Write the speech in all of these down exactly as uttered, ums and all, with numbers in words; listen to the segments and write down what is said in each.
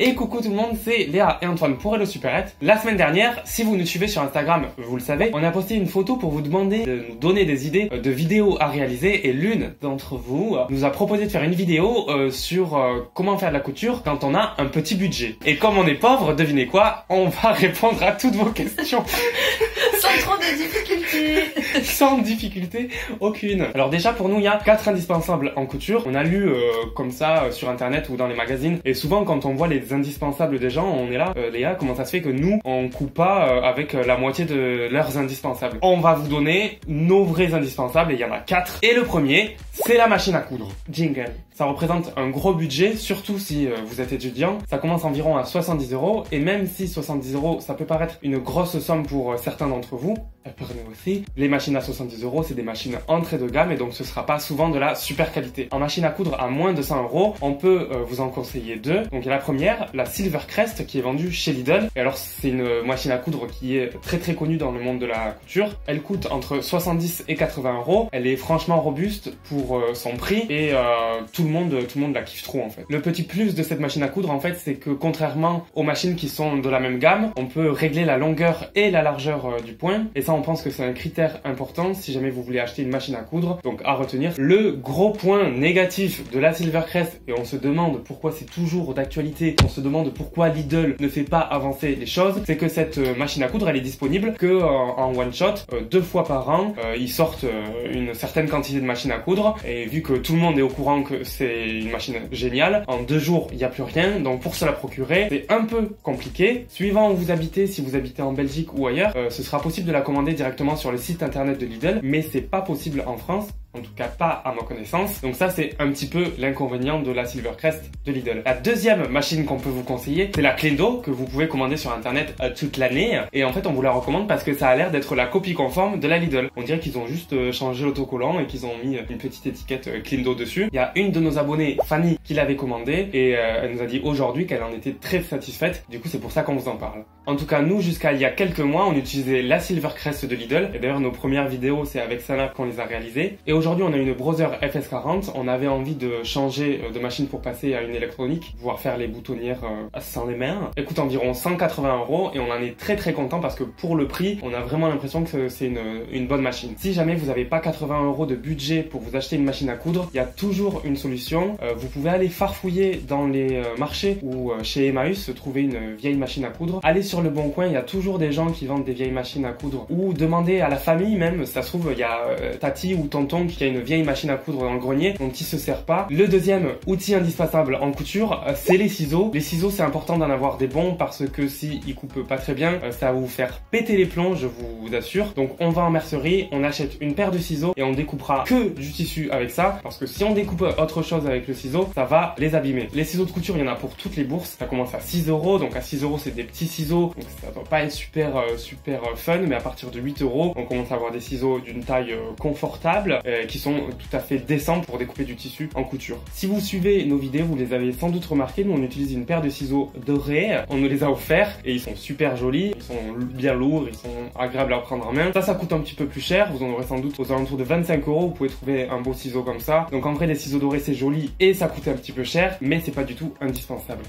Et coucou tout le monde, c'est Léa et Antoine pour Hello Superette. La semaine dernière, si vous nous suivez sur Instagram, vous le savez, on a posté une photo pour vous demander de nous donner des idées de vidéos à réaliser et l'une d'entre vous nous a proposé de faire une vidéo euh, sur euh, comment faire de la couture quand on a un petit budget. Et comme on est pauvre, devinez quoi, on va répondre à toutes vos questions. Sans trop de difficultés. Sans difficulté aucune. Alors déjà pour nous, il y a quatre indispensables en couture. On a lu euh, comme ça euh, sur internet ou dans les magazines. Et souvent quand on voit les indispensables des gens, on est là, euh, Léa, comment ça se fait que nous, on coupe pas euh, avec euh, la moitié de leurs indispensables? On va vous donner nos vrais indispensables et il y en a quatre. Et le premier, c'est la machine à coudre. Jingle. Ça représente un gros budget, surtout si euh, vous êtes étudiant. Ça commence environ à soixante-dix euros. Et même si soixante-dix euros, ça peut paraître une grosse somme pour euh, certains d'entre vous, prenez aussi. Les machines à soixante-dix euros, c'est des machines entrée de gamme et donc ce sera pas souvent de la super qualité. En machine à coudre à moins de cent euros, on peut euh, vous en conseiller deux. Donc il y a la première, la Silvercrest, qui est vendue chez Lidl. Et alors c'est une machine à coudre qui est très très connue dans le monde de la couture. Elle coûte entre soixante-dix et quatre-vingts euros. Elle est franchement robuste pour euh, son prix et euh, tout le monde tout le monde la kiffe trop en fait. Le petit plus de cette machine à coudre en fait, c'est que contrairement aux machines qui sont de la même gamme, on peut régler la longueur et la largeur euh, du point. Et ça on pense que c'est un critère important si jamais vous voulez acheter une machine à coudre. Donc à retenir, le gros point négatif de la Silvercrest, et on se demande pourquoi c'est toujours d'actualité, on se demande pourquoi Lidl ne fait pas avancer les choses, c'est que cette euh, machine à coudre elle est disponible que euh, en one shot, euh, deux fois par an. Euh, ils sortent euh, une certaine quantité de machines à coudre et vu que tout le monde est au courant que c'est une machine géniale, en deux jours il n'y a plus rien, donc pour se la procurer c'est un peu compliqué. Suivant où vous habitez, si vous habitez en Belgique ou ailleurs, euh, ce sera possible de la commander directement sur le site internet de Lidl, mais c'est pas possible en France. En tout cas pas à ma connaissance. Donc ça c'est un petit peu l'inconvénient de la Silvercrest de Lidl. La deuxième machine qu'on peut vous conseiller, c'est la Clendo, que vous pouvez commander sur internet euh, toute l'année. Et en fait on vous la recommande parce que ça a l'air d'être la copie conforme de la Lidl. On dirait qu'ils ont juste euh, changé l'autocollant et qu'ils ont mis une petite étiquette euh, Clendo dessus. Il y a une de nos abonnées, Fanny, qui l'avait commandée et euh, elle nous a dit aujourd'hui qu'elle en était très satisfaite. Du coup c'est pour ça qu'on vous en parle. En tout cas nous, jusqu'à il y a quelques mois, on utilisait la Silvercrest de Lidl. Et d'ailleurs nos premières vidéos c'est avec Sana qu'on les a réalisées. Et aujourd'hui on a une Brother F S quarante, on avait envie de changer de machine pour passer à une électronique, pouvoir faire les boutonnières euh, sans les mains. Elle coûte environ cent quatre-vingts euros et on en est très très content parce que pour le prix, on a vraiment l'impression que c'est une, une bonne machine. Si jamais vous n'avez pas quatre-vingts euros de budget pour vous acheter une machine à coudre, il y a toujours une solution. Euh, vous pouvez aller farfouiller dans les euh, marchés ou euh, chez Emmaüs, trouver une vieille machine à coudre. Allez sur le Bon Coin, il y a toujours des gens qui vendent des vieilles machines à coudre ou demandez à la famille même, ça se trouve il y a euh, Tati ou Tonton qui a une vieille machine à coudre dans le grenier dont il se sert pas. Le deuxième outil indispensable en couture, euh, c'est les ciseaux. Les ciseaux, c'est important d'en avoir des bons parce que si ils coupent pas très bien, euh, ça va vous faire péter les plombs, je vous assure. Donc on va en mercerie, on achète une paire de ciseaux et on découpera que du tissu avec ça parce que si on découpe autre chose avec le ciseau, ça va les abîmer. Les ciseaux de couture, il y en a pour toutes les bourses. Ça commence à six euros, donc à six euros c'est des petits ciseaux, donc ça doit pas être super euh, super euh, fun, mais à partir de huit euros, on commence à avoir des ciseaux d'une taille euh, confortable euh, qui sont tout à fait décent pour découper du tissu en couture. Si vous suivez nos vidéos, vous les avez sans doute remarqué, nous on utilise une paire de ciseaux dorés, on nous les a offerts et ils sont super jolis, ils sont bien lourds, ils sont agréables à prendre en main. Ça, ça coûte un petit peu plus cher, vous en aurez sans doute aux alentours de vingt-cinq euros, vous pouvez trouver un beau ciseau comme ça. Donc en vrai, les ciseaux dorés c'est joli et ça coûte un petit peu cher, mais c'est pas du tout indispensable.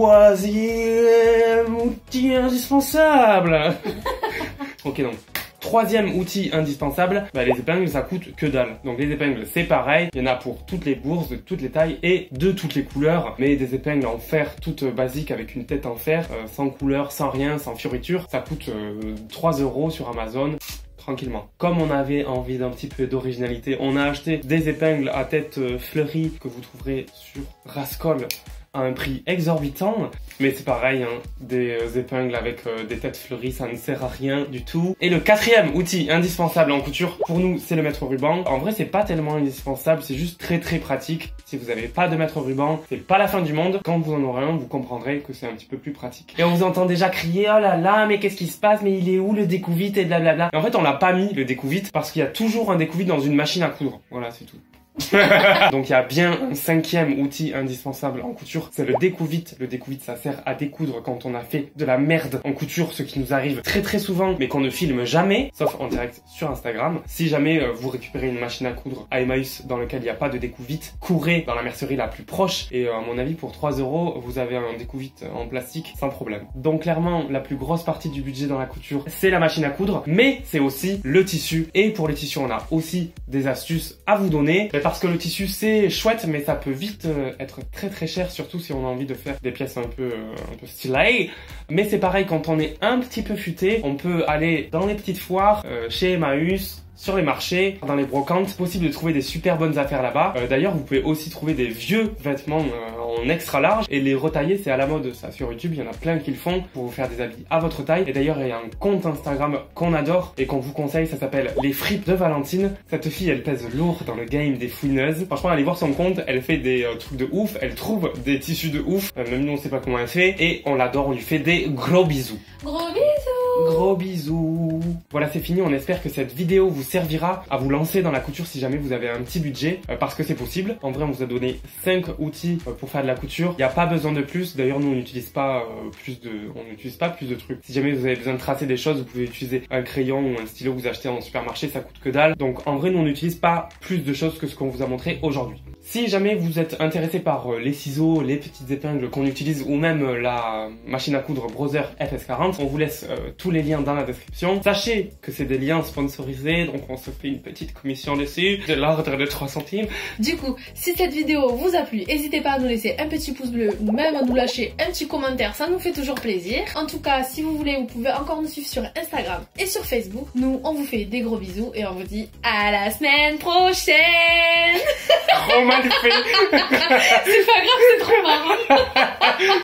Troisième outil indispensable. Ok donc. Troisième outil indispensable, bah les épingles ça coûte que dalle. Donc les épingles c'est pareil, il y en a pour toutes les bourses, de toutes les tailles et de toutes les couleurs. Mais des épingles en fer toutes basiques avec une tête en fer, euh, sans couleur, sans rien, sans fioriture, ça coûte euh, trois euros sur Amazon. Tranquillement. Comme on avait envie d'un petit peu d'originalité, on a acheté des épingles à tête euh, fleurie que vous trouverez sur Rascol à un prix exorbitant, mais c'est pareil, hein, des euh, épingles avec euh, des têtes fleuries, ça ne sert à rien du tout. Et le quatrième outil indispensable en couture, pour nous, c'est le mètre-ruban. En vrai, c'est pas tellement indispensable, c'est juste très très pratique. Si vous n'avez pas de mètre-ruban, c'est pas la fin du monde. Quand vous en aurez un, vous comprendrez que c'est un petit peu plus pratique. Et on vous entend déjà crier, oh là là, mais qu'est-ce qui se passe, mais il est où le découvite et blablabla. Et en fait, on l'a pas mis, le découvite, parce qu'il y a toujours un découvite dans une machine à coudre. Voilà, c'est tout. Donc il y a bien un cinquième outil indispensable en couture, c'est le découvite. Le découvite, ça sert à découdre quand on a fait de la merde en couture, ce qui nous arrive très très souvent, mais qu'on ne filme jamais, sauf en direct sur Instagram. Si jamais euh, vous récupérez une machine à coudre à Emmaüs dans lequel il n'y a pas de découvite, courez dans la mercerie la plus proche et euh, à mon avis pour trois euros, vous avez un découvite en plastique sans problème. Donc clairement, la plus grosse partie du budget dans la couture, c'est la machine à coudre, mais c'est aussi le tissu. Et pour le tissu, on a aussi des astuces à vous donner. Parce que le tissu c'est chouette, mais ça peut vite euh, être très très cher, surtout si on a envie de faire des pièces un peu, euh, un peu stylées. Mais c'est pareil, quand on est un petit peu futé, on peut aller dans les petites foires, euh, chez Emmaüs, sur les marchés, dans les brocantes. C'est possible de trouver des super bonnes affaires là-bas. Euh, D'ailleurs, vous pouvez aussi trouver des vieux vêtements euh, en extra large et les retailler, c'est à la mode ça sur YouTube. Il y en a plein qui le font pour vous faire des habits à votre taille. Et d'ailleurs, il y a un compte Instagram qu'on adore et qu'on vous conseille, ça s'appelle Les Fripes de Valentine. Cette fille, elle pèse lourd dans le game des fouineuses. Franchement, allez voir son compte, elle fait des euh, trucs de ouf, elle trouve des tissus de ouf. Euh, même nous, on sait pas comment elle fait et on l'adore, on lui fait des gros bisous. Gros bisous. Gros bisous. Voilà, c'est fini. On espère que cette vidéo vous servira à vous lancer dans la couture si jamais vous avez un petit budget, euh, parce que c'est possible. En vrai, on vous a donné cinq outils euh, pour faire de la couture. Il n'y a pas besoin de plus. D'ailleurs, nous, on n'utilise pas euh, plus de, on n'utilise pas plus de trucs. Si jamais vous avez besoin de tracer des choses, vous pouvez utiliser un crayon ou un stylo que vous achetez en supermarché. Ça coûte que dalle. Donc, en vrai, nous, on n'utilise pas plus de choses que ce qu'on vous a montré aujourd'hui. Si jamais vous êtes intéressé par euh, les ciseaux, les petites épingles qu'on utilise ou même euh, la machine à coudre Brother F S quarante, on vous laisse euh, tous les liens dans la description. Sachez que c'est des liens sponsorisés, donc on se fait une petite commission dessus, de l'ordre de trois centimes. Du coup, si cette vidéo vous a plu, n'hésitez pas à nous laisser un petit pouce bleu ou même à nous lâcher un petit commentaire, ça nous fait toujours plaisir. En tout cas, si vous voulez, vous pouvez encore nous suivre sur Instagram et sur Facebook. Nous, on vous fait des gros bisous et on vous dit à la semaine prochaine. Trop mal fait. C'est pas grave, c'est trop marrant.